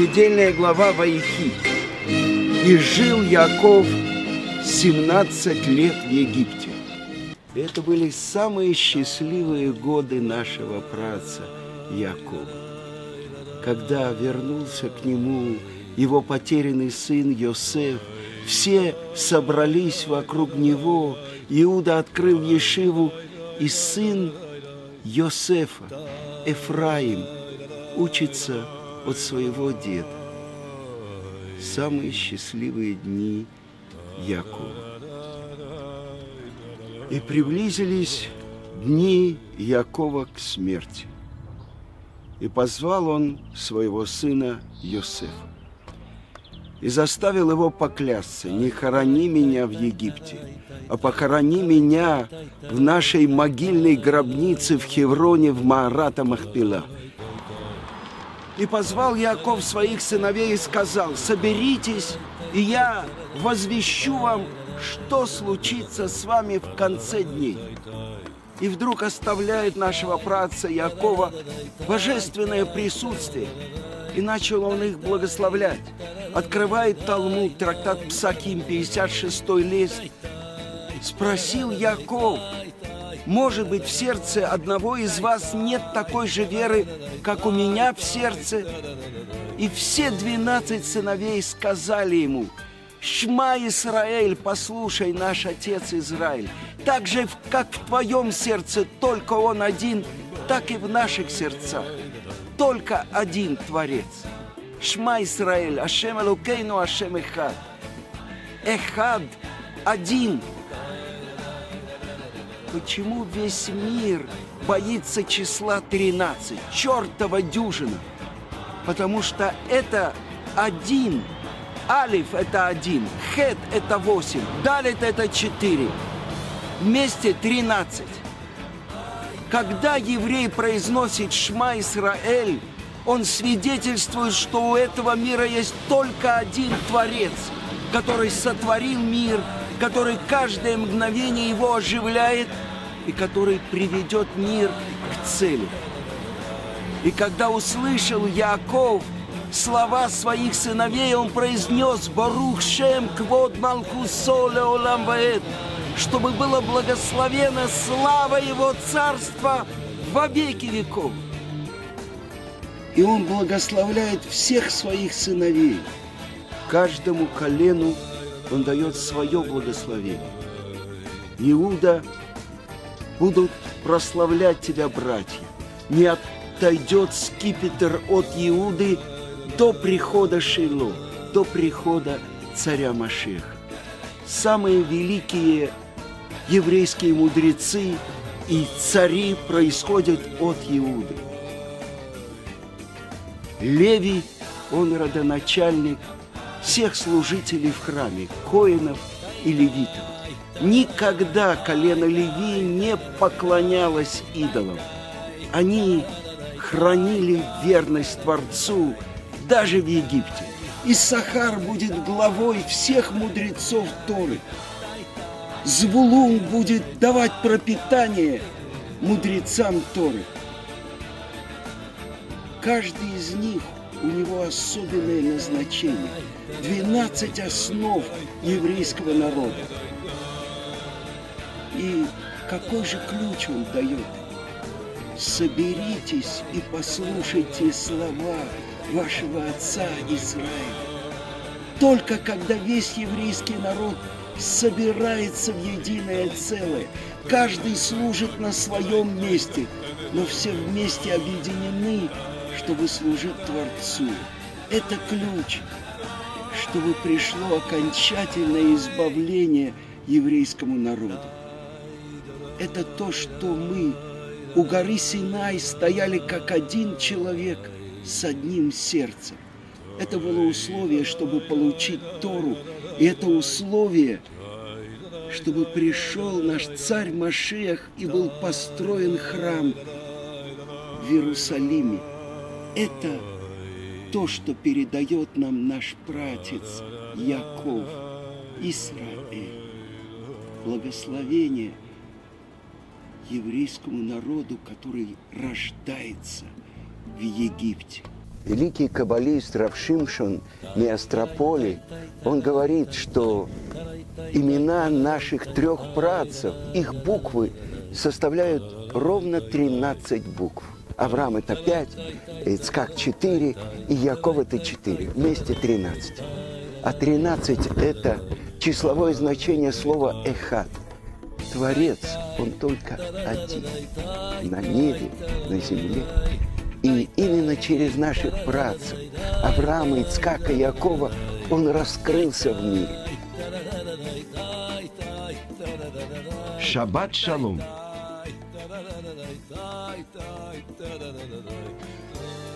Недельная глава Ваихи. «И жил Яков 17 лет в Египте». Это были самые счастливые годы нашего праотца Якова. Когда вернулся к нему его потерянный сын Йосеф, все собрались вокруг него. Иуда открыл ешиву, и сын Йосефа, Эфраим, учится от своего деда. Самые счастливые дни Якова. И приблизились дни Якова к смерти. И позвал он своего сына Йосефа. И заставил его поклясться: не хорони меня в Египте, а похорони меня в нашей могильной гробнице в Хевроне в Маарата Махпела. И позвал Яков своих сыновей и сказал: соберитесь, и я возвещу вам, что случится с вами в конце дней. И вдруг оставляет нашего праотца Якова божественное присутствие, и начал он их благословлять. Открывает Талмуд, трактат Псахим, 56-й лист. Спросил Яков: может быть, в сердце одного из вас нет такой же веры, как у меня в сердце? И все 12 сыновей сказали ему: Шма Исраэль, послушай, наш отец Израиль. Так же, как в твоем сердце только он один, так и в наших сердцах. Только один Творец. Шма Исраэль, Ашем Элокейну, Ашем Эхад. Эхад, один. Почему весь мир боится числа 13? Чертова дюжина. Потому что это один. Алиф – это 1, Хет – это 8, Далит – это 4. Вместе 13. Когда еврей произносит «Шма Исраэль», он свидетельствует, что у этого мира есть только один Творец, который сотворил мир, который каждое мгновение его оживляет и который приведет мир к цели. И когда услышал Яков слова своих сыновей, он произнес: «Барух Шем квод Малхусо леолам ваэд», чтобы было благословена слава его царства во веки веков. И он благословляет всех своих сыновей. Каждому колену он дает свое благословение. Иуда, будут прославлять тебя братья. Не отойдет скипетр от Иуды до прихода Шило, до прихода царя Машиаха. Самые великие еврейские мудрецы и цари происходят от Иуды. Левий, он родоначальник всех служителей в храме, коэнов и левитов. Никогда колено Левии не поклонялось идолам. Они хранили верность Творцу даже в Египте. Иссахар будет главой всех мудрецов Торы. Звулун будет давать пропитание мудрецам Торы. Каждый из них, у него особенное назначение. 12 основ еврейского народа. И какой же ключ он дает? Соберитесь и послушайте слова вашего отца Израиля. Только когда весь еврейский народ собирается в единое целое, каждый служит на своем месте, но все вместе объединены, чтобы служить Творцу. Это ключ, чтобы пришло окончательное избавление еврейскому народу. Это то, что мы у горы Синай стояли как один человек с одним сердцем. Это было условие, чтобы получить Тору. И это условие, чтобы пришел наш царь Машиах и был построен храм в Иерусалиме. Это то, что передает нам наш праотец Яков, Исраэль. Благословение еврейскому народу, который рождается в Египте. великий каббалист Рав Шимшон Миастрополи, он говорит, что имена наших трех працев, их буквы составляют ровно 13 букв. Авраам – это 5, Ицхак – 4, и Яков – это 4, вместе 13. А 13 – это числовое значение слова «эхад». Творец, он только один, на небе, на земле. И именно через наших працев, Авраама, Ицхака, Якова, он раскрылся в мире. Шаббат шалом.